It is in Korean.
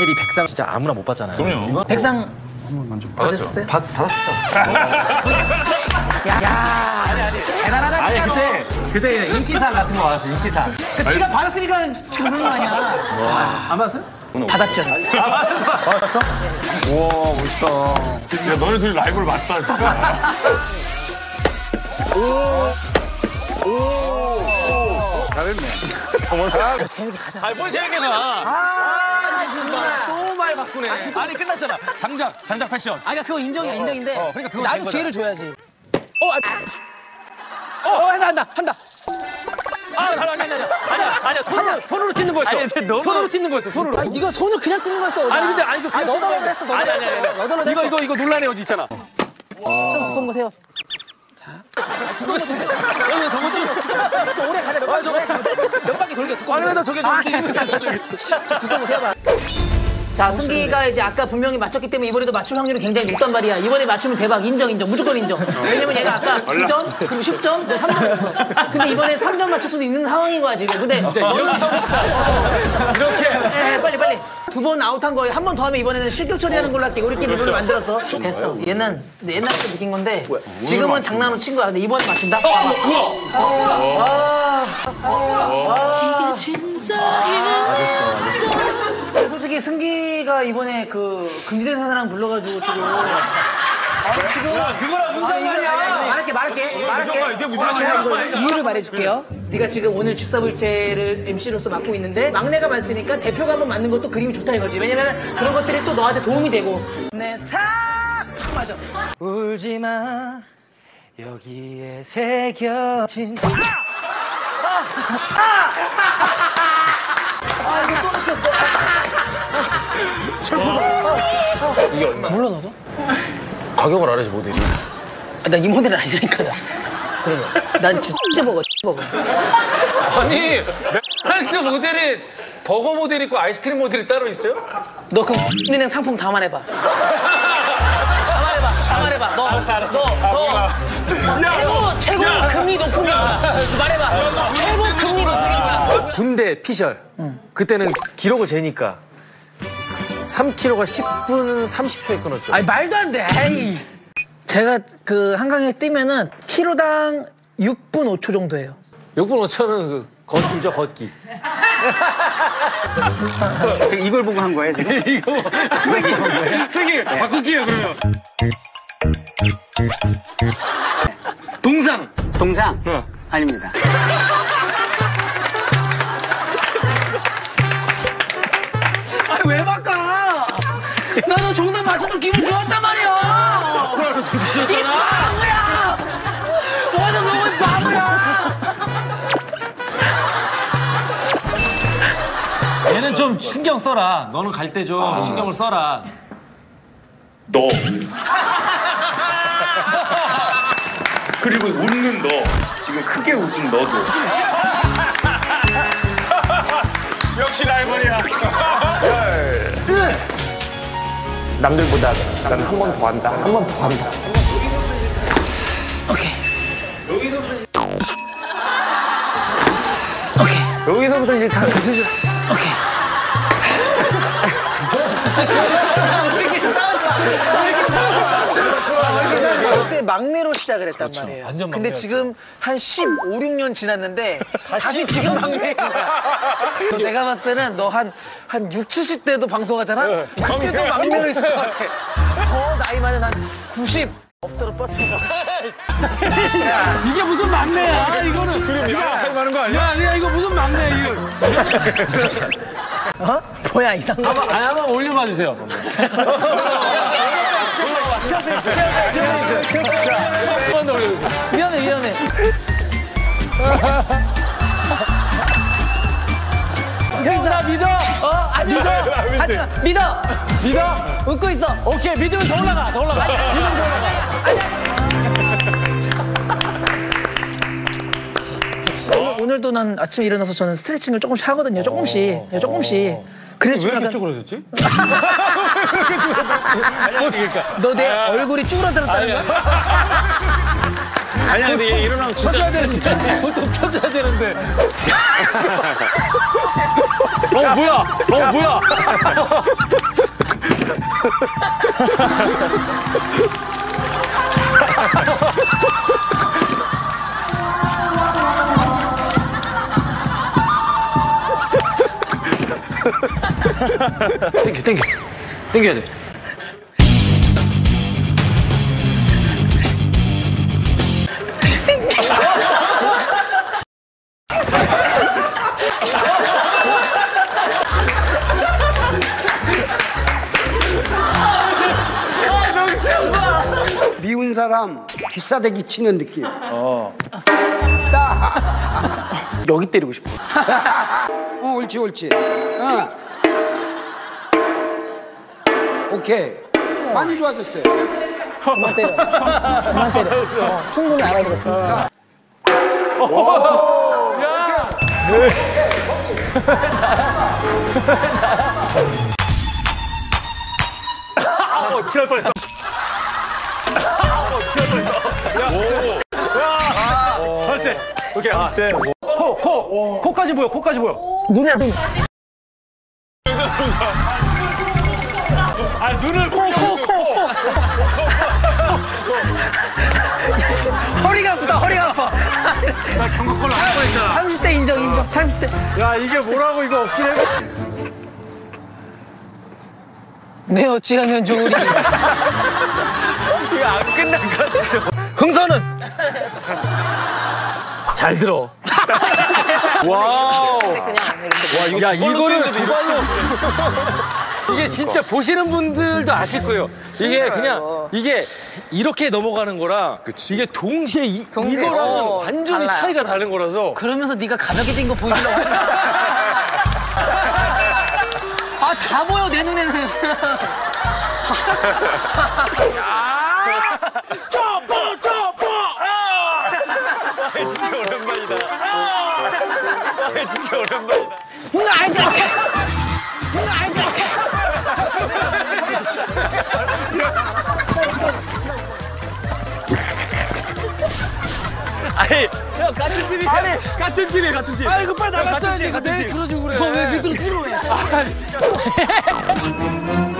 확실히 백상 진짜 아무나 못 받잖아요. 그럼요. 백상 받으셨어요? 받았었죠. 야, 대단하다. 아니 그때 인기상 같은 거 받았어요. 인기상. 그 지가 받았으니까 지금 그런 거 아니야. 안 받았어요? 받았죠. 받았어? 우와, 멋있다. 야, 너네 둘이 라이브를 맞다, 진짜. 잘했네. 재밌게 가자. 아니 뭘 재밌게 가. 진짜 너무 많이 바꾸네. 아니 끝났잖아. 장작 패션. 그러니까 그거 인정이야, 인정인데. 그러니까 그거 나도 된 기회를 줘야지. 한다. 아니야. 손으로 찢는 거였어. 손으로 찢는 거였어. 손으로. 이거 손을 그냥 찢는 거였어. 근데 이거 그냥 너덜너덜 했어. 너덜너덜 했어. 이거 논란의 여지 있잖아. 좀 두꺼운 거 세요. 자, 두꺼운 거 드세요. 좀 오래 가자. 몇 바퀴 돌게 두꺼운 거. 나 저게 두꺼운 거 세봐. 자, 승기가 이제 아까 분명히 맞췄기 때문에 이번에도 맞출 확률이 굉장히 높단 말이야. 이번에 맞추면 대박. 인정. 무조건 인정. 왜냐면 얘가 아까 9점, 그럼 10점, 3점 했어. 근데 이번에 3점 맞출 수도 있는 상황인 거야, 지금. 근데 너무 하고 싶다. 이렇게. 빨리. 두 번 아웃한 거에 한 번 더 하면 이번에는 실격 처리하는 걸로 할게. 우리끼리 룰을 만들었어. 됐어. 얘는 옛날부터 느낀 건데 지금은 장난으로 친 거야. 근데 이번에 맞춘다? 이게 진짜 솔직히 승기가 이번에 그 금지된 사랑 불러가지고 지금 그거랑 무슨 상관이야? 말할게. 이게 무슨 상관이야? 이유를 말해줄게요. 네가 지금 오늘 집사불체를 MC로서 맡고 있는데 막내가 많으니까 대표가 한번 맡는 것도 그림이 좋다 이거지. 왜냐면 그런 것들이 또 너한테 도움이 되고. 내 맞아. 울지 마. 여기에 새겨진. 이거 또 느꼈어. 이게 얼마? 몰라 너도? 가격을 알아야지 모델이. 나 이 모델은 아니라니까. 그래. 난 진짜 먹어. 아니 헬스 모델이 버거 모델 있고 아이스크림 모델이 따로 있어요? 너 그럼 은행 상품 다 말해봐. 다 말해봐. 너 최고 금리 높은 게 뭐야? 말해봐. 최고 금리 높은 게 뭐야? 군대 피셜. 그때는 기록을 재니까 3kg가 10분 30초에 끊었죠. 아니 말도 안 돼. 에이. 제가 그 한강에 뛰면은 키로당 6분 5초 정도예요. 6분 5초는 그 걷기죠, 걷기. 지금 이걸 보고 한 거예요, 지금? 이거 세기 본 거예요? 세기 바꿀게요, 그러면. 동상? 어. 아닙니다. 왜 바꿔? 나도 정답 맞춰서 기분 좋았단 말이야. 이 바보야. 와서 너무 바보야. 얘는 좀 신경 써라. 너는 갈 때 좀 신경을 써라. 너. 그리고 웃는 너. 지금 크게 웃은 너도. 역시 라이벌이야. 남들보다 나는 한 번 더 한다. 한 번 더 한다. 오케이. 여기서부터 이제 다 그쳐져. 오케이. 그때 막내로 시작을 했단 말이에요. 완전 근데 막내였죠. 지금 한 15, 16년 지났는데 다시 지금 막내인 거야. 내가 봤을 때는 너 한 6, 70대도 방송하잖아? 그때도 막내로 있을 것 같아. 더 나이 많은 한 90. 엎드려 뻗쳐봐. 이게 무슨 막내야, 이거는. 둘이 차이 많은 거 아니야? 야, 이거 무슨 막내야, 이거. 어? 뭐야, 이상한 거. 한번 올려봐 주세요. 한번 더 올려주세요. 위험해. 형, 나 믿어. 아직 믿어. 믿어? 웃고 있어. 오케이, 믿으면 더 올라가. 믿으면 더 올라가. 오늘도 난 아침에 일어나서 저는 스트레칭을 조금씩 하거든요. 조금씩. 그래 왜 이렇게 쭈그러졌지? 너 내 얼굴이 쭈그러들었다는 거야? 아니야, 근데 얘 일어나면 진짜. 펴줘야 되는데. 보통 펴줘야 되는데. 뭐야? 뭐야? 땡겨야 돼. 미운 사람 귀싸대기 치는 느낌. 여기 때리고 싶어. 옳지 옳지. 오케이. 많이 좋아졌어요. 그만 때려. 그만 때려. 충분히 알아들었어. 지날 뻔했어. 지날 뻔했어. 야. 오케이. 코까지 보여. 코까지 보여. 눈이야, 눈. 아, 눈을 코. 허리가 아프다, 허리가 아파. 나 경고콜로 안 뻔했잖아. 30대 인정. 30대. 야, 이게 뭐라고 이거 억지로 해. 내 어찌하면 좋으리. 이거 안 끝날 것 같아. 흥선은 잘 들어. 와우. 그냥 이렇게. 야, 이거를 두 발로. 이게 진짜 보시는 분들도 아실 거예요. 이게 그냥 이게 이렇게 넘어가는 거랑 이게 동시에 이거랑 완전히 달라요. 차이가 다른 거라서. 그러면서 네가 가볍게 뛴 거 보여주려고 하지 마. 아, 다 보여, 내 눈에는. 진짜 오랜만이다. 진짜 오랜만이다. 뭔가 알죠? 뭔가 알죠? 아니, 형 같은 팀이 같은 팀이에요, 같은 팀. 아, 이거 빨리 나갔어야지. 내일 들어주고 그래. 너 왜 밑으로 찌르고 해?